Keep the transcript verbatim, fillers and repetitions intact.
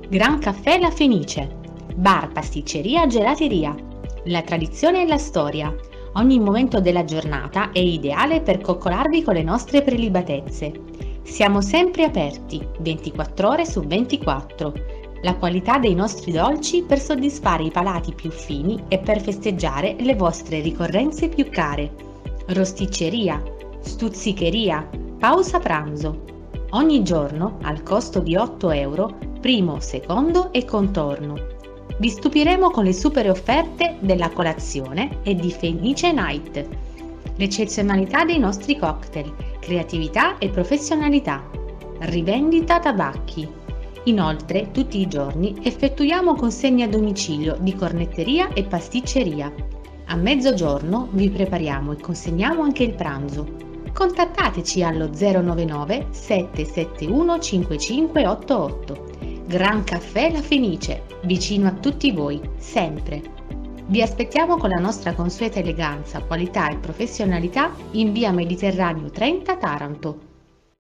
Gran Caffè La Fenice, bar, pasticceria, gelateria. La tradizione e la storia. Ogni momento della giornata è ideale per coccolarvi con le nostre prelibatezze. Siamo sempre aperti, ventiquattro ore su ventiquattro. La qualità dei nostri dolci per soddisfare i palati più fini e per festeggiare le vostre ricorrenze più care. Rosticceria, stuzzicheria, pausa pranzo. Ogni giorno, al costo di otto euro, primo, secondo e contorno. Vi stupiremo con le super offerte della colazione e di Fenice Night. L'eccezionalità dei nostri cocktail, creatività e professionalità. Rivendita tabacchi. Inoltre, tutti i giorni effettuiamo consegne a domicilio di cornetteria e pasticceria. A mezzogiorno vi prepariamo e consegniamo anche il pranzo. Contattateci allo zero nove nove sette sette uno cinque cinque otto otto. Gran Caffè La Fenice, vicino a tutti voi, sempre. Vi aspettiamo con la nostra consueta eleganza, qualità e professionalità in via Mediterraneo trenta Taranto.